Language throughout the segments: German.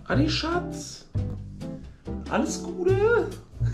Anni Schatz, alles Gute?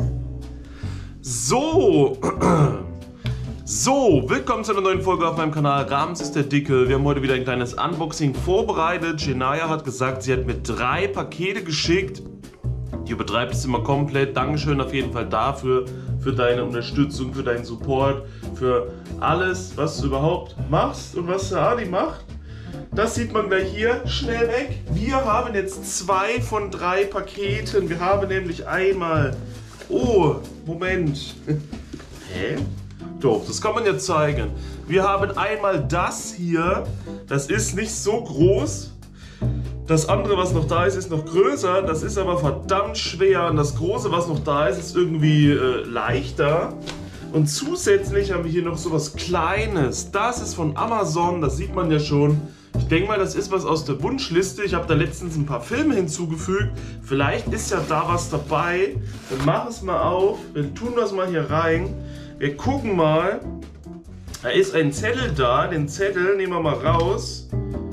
So, willkommen zu einer neuen Folge auf meinem Kanal. Rams ist der Dicke. Wir haben heute wieder ein kleines Unboxing vorbereitet. Shania hat gesagt, sie hat mir 3 Pakete geschickt. Die übertreibt es immer komplett. Dankeschön auf jeden Fall dafür, für deine Unterstützung, für deinen Support, für alles, was du überhaupt machst und was der Adi macht. Das sieht man gleich hier, schnell weg. Wir haben jetzt 2 von 3 Paketen. Wir haben nämlich einmal... Oh, Moment. Hä? Doch, das kann man jetzt zeigen. Wir haben einmal das hier. Das ist nicht so groß. Das andere, was noch da ist, ist noch größer. Das ist aber verdammt schwer. Und das große, was noch da ist, ist irgendwie leichter. Und zusätzlich haben wir hier noch so was Kleines. Das ist von Amazon, das sieht man ja schon. Ich denke mal, das ist was aus der Wunschliste. Ich habe da letztens ein paar Filme hinzugefügt. Vielleicht ist ja da was dabei. Wir machen es mal auf. Wir tun das mal hier rein. Wir gucken mal. Da ist ein Zettel da. Den Zettel nehmen wir mal raus.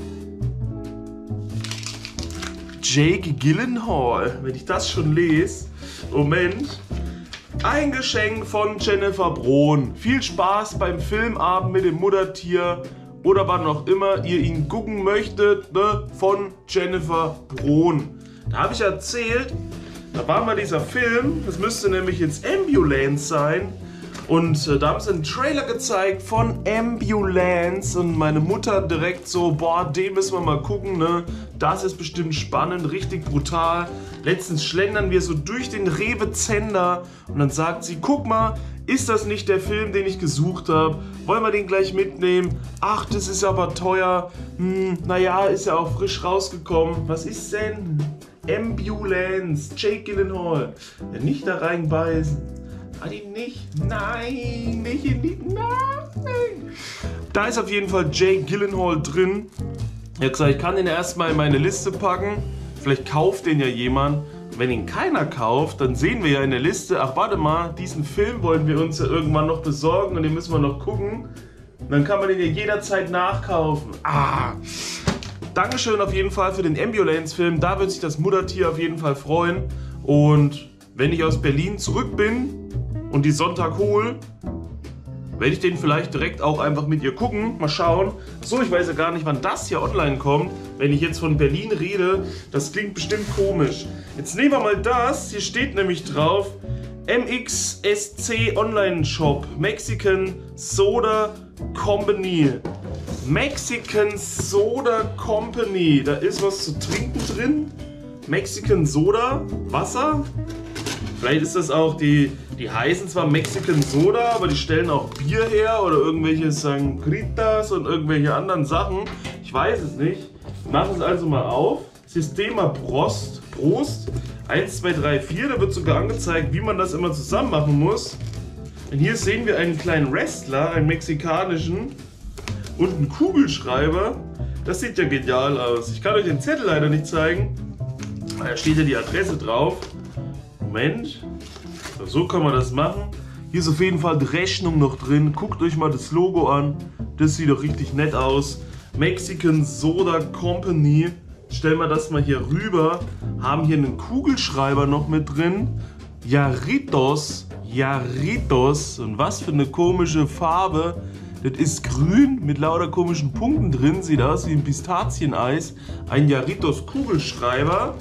Jake Gyllenhaal. Wenn ich das schon lese. Moment. Ein Geschenk von Jennifer Brohn. Viel Spaß beim Filmabend mit dem Muttertier. Oder wann auch immer ihr ihn gucken möchtet, ne, von Jennifer Brohn. Da habe ich erzählt, da war mal dieser Film, das müsste nämlich jetzt Ambulance sein. Und da haben sie einen Trailer gezeigt von Ambulance und meine Mutter direkt so, boah, den müssen wir mal gucken, ne? Das ist bestimmt spannend, richtig brutal. Letztens schlendern wir so durch den Rewe-Zender und dann sagt sie, guck mal, ist das nicht der Film, den ich gesucht habe? Wollen wir den gleich mitnehmen? Ach, das ist aber teuer. Naja, ist ja auch frisch rausgekommen. Was ist denn? Ambulance, Jake Gyllenhaal. Ja, nicht da reinbeißen. Adi, nicht. Nein, nicht in die... Nein. Da ist auf jeden Fall Jake Gyllenhaal drin. Ich habe gesagt, ich kann den erstmal in meine Liste packen. Vielleicht kauft den ja jemand. Wenn ihn keiner kauft, dann sehen wir ja in der Liste, ach warte mal, diesen Film wollen wir uns ja irgendwann noch besorgen und den müssen wir noch gucken. Dann kann man den ja jederzeit nachkaufen. Dankeschön auf jeden Fall für den Ambulance-Film. Da wird sich das Muttertier auf jeden Fall freuen. Und wenn ich aus Berlin zurück bin und die Sonntag hole, werde ich den vielleicht direkt auch einfach mit ihr gucken. Mal schauen. So, ich weiß ja gar nicht, wann das hier online kommt. Wenn ich jetzt von Berlin rede, das klingt bestimmt komisch. Jetzt nehmen wir mal das. Hier steht nämlich drauf MXSC Online Shop. Mexican Soda Company. Mexican Soda Company. Da ist was zu trinken drin. Mexican Soda. Wasser. Vielleicht ist das auch, die heißen zwar Mexican Soda, aber die stellen auch Bier her oder irgendwelche Sangritas und irgendwelche anderen Sachen. Ich weiß es nicht. Wir machen es also mal auf. Sistema Prost. 1, 2, 3, 4. Da wird sogar angezeigt, wie man das immer zusammen machen muss. Und hier sehen wir einen kleinen Wrestler, einen mexikanischen und einen Kugelschreiber. Das sieht ja genial aus. Ich kann euch den Zettel leider nicht zeigen. Da steht ja die Adresse drauf. Moment, so kann man das machen. Hier ist auf jeden Fall die Rechnung noch drin. Guckt euch mal das Logo an. Das sieht doch richtig nett aus. Mexican Soda Company. Stellen wir das mal hier rüber. Haben hier einen Kugelschreiber noch mit drin. Jarritos. Und was für eine komische Farbe. Das ist grün mit lauter komischen Punkten drin. Sieht aus wie ein Pistazieneis. Ein Jarritos Kugelschreiber.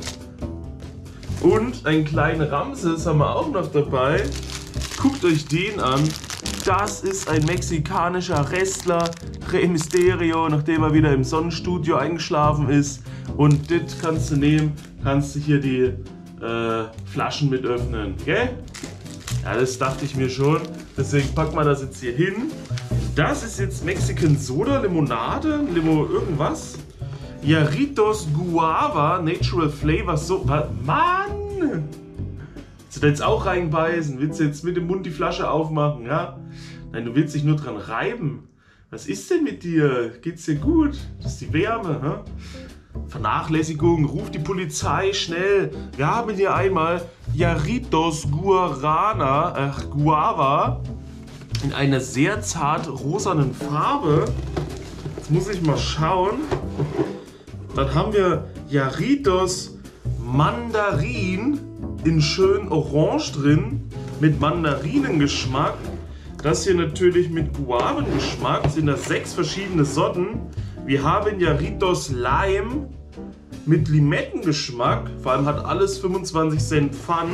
Und einen kleinen Ramses haben wir auch noch dabei. Guckt euch den an. Das ist ein mexikanischer Wrestler, Rey Mysterio, nachdem er wieder im Sonnenstudio eingeschlafen ist. Und das kannst du nehmen, kannst du hier die Flaschen mit öffnen, gell? Ja, das dachte ich mir schon. Deswegen packen wir das jetzt hier hin. Das ist jetzt Mexican Soda, Limonade, irgendwas. Jarritos Guava, Natural Flavor, so, Mann! Willst du da jetzt auch reinbeißen? Willst du jetzt mit dem Mund die Flasche aufmachen, ja? Nein, du willst dich nur dran reiben. Was ist denn mit dir? Geht's dir gut? Das ist die Wärme, hä? Vernachlässigung, ruf die Polizei, schnell. Wir haben hier einmal Jarritos Guava in einer sehr zart rosanen Farbe. Jetzt muss ich mal schauen. Dann haben wir Jarritos Mandarin in schön orange drin mit Mandarinengeschmack. Das hier natürlich mit Guavengeschmack, sind das 6 verschiedene Sorten. Wir haben Jarritos Lime mit Limettengeschmack, vor allem hat alles 25 Cent Pfand.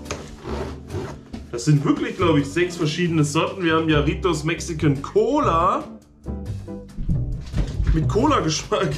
Das sind wirklich, glaube ich, 6 verschiedene Sorten. Wir haben Jarritos Mexican Cola mit Cola-Geschmack.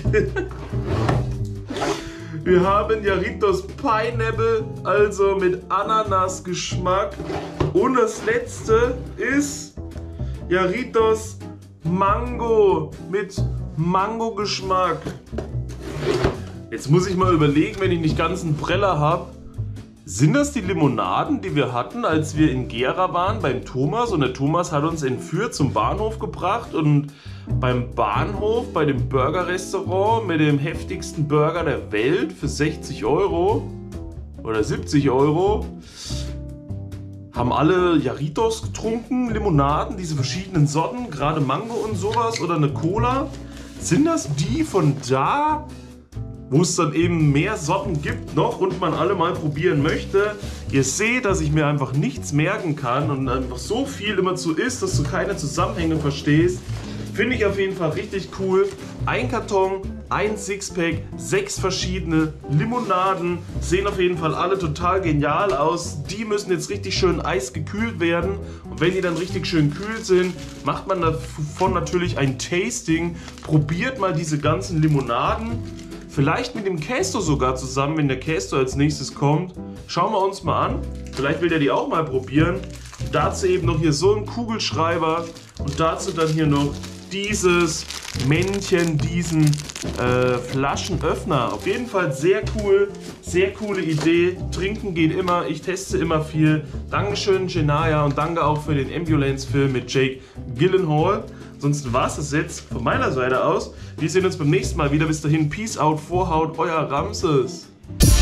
Wir haben Jarritos Pineapple, also mit Ananas-Geschmack. Und das letzte ist Jarritos Mango mit Mango-Geschmack. Jetzt muss ich mal überlegen, wenn ich nicht ganz einen Preller habe. Sind das die Limonaden, die wir hatten, als wir in Gera waren beim Thomas? Und der Thomas hat uns entführt zum Bahnhof gebracht. Und beim Bahnhof, bei dem Burger-Restaurant mit dem heftigsten Burger der Welt für 60 € oder 70 €, haben alle Jarritos getrunken, Limonaden, diese verschiedenen Sorten, gerade Mango und sowas oder eine Cola. Sind das die von da, wo es dann eben mehr Sorten gibt noch und man alle mal probieren möchte? Ihr seht, dass ich mir einfach nichts merken kann und einfach so viel immer zu isst, dass du keine Zusammenhänge verstehst. Finde ich auf jeden Fall richtig cool. Ein Karton, ein Sixpack, 6 verschiedene Limonaden. Sehen auf jeden Fall alle total genial aus. Die müssen jetzt richtig schön eisgekühlt werden. Und wenn die dann richtig schön kühl sind, macht man davon natürlich ein Tasting. Probiert mal diese ganzen Limonaden. Vielleicht mit dem Kästo sogar zusammen, wenn der Kästo als nächstes kommt. Schauen wir uns mal an. Vielleicht will der die auch mal probieren. Dazu eben noch hier so ein Kugelschreiber. Und dazu dann hier noch dieses Männchen, diesen Flaschenöffner. Auf jeden Fall sehr cool, sehr coole Idee. Trinken geht immer, ich teste immer viel. Dankeschön Shania und danke auch für den Ambulance-Film mit Jake Gyllenhaal. Ansonsten war es das jetzt von meiner Seite aus. Wir sehen uns beim nächsten Mal wieder. Bis dahin, Peace out, Vorhaut, euer Ramses.